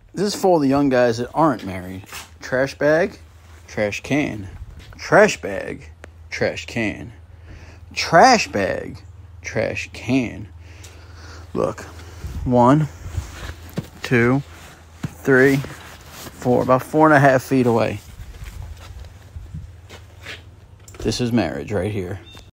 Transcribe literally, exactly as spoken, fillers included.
This is for the young guys that aren't married. Trash bag, trash can. Trash bag, trash can. Trash bag, trash can. Look, one, two, three, four, about four and a half feet away. This is marriage right here.